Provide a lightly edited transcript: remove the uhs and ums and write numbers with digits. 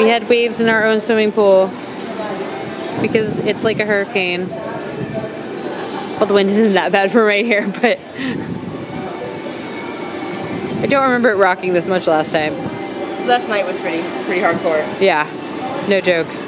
We had waves in our own swimming pool because it's like a hurricane. Well, the wind isn't that bad from right here, but I don't remember it rocking this much last time. Last night was pretty hardcore. Yeah, no joke.